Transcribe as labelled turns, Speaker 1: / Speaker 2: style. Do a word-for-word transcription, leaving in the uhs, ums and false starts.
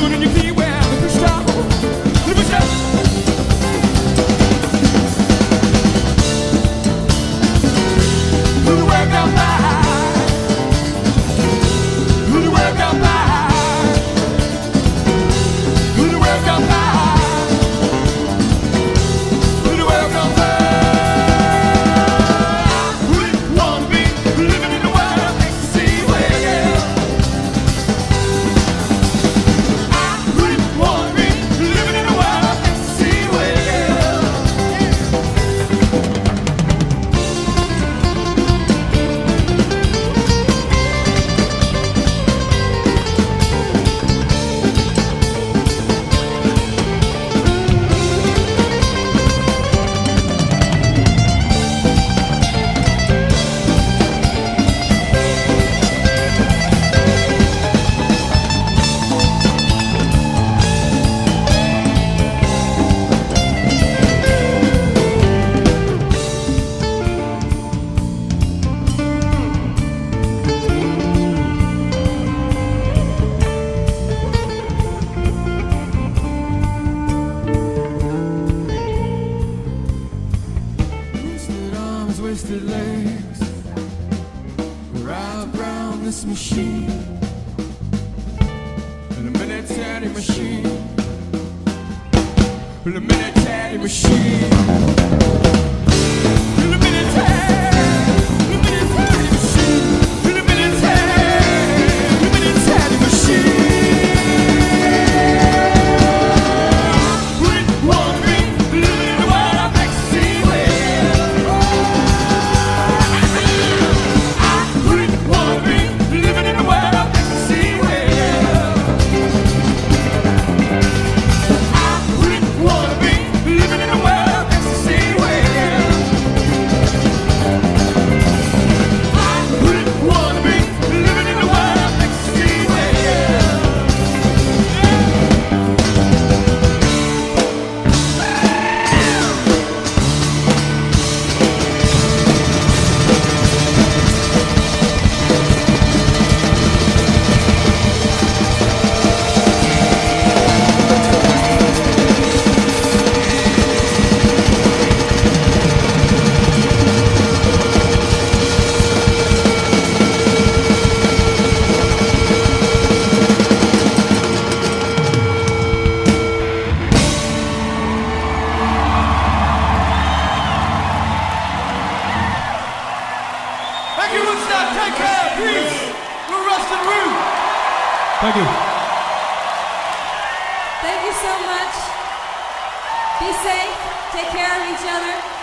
Speaker 1: twisted legs wrap around this machine, in a military machine, in a military machine, in a military, in a military machine, in a military, in a military machine.
Speaker 2: Take care, peace. We're Rusted Root.
Speaker 3: Thank you.
Speaker 4: Thank you so much. Be safe. Take care of each other.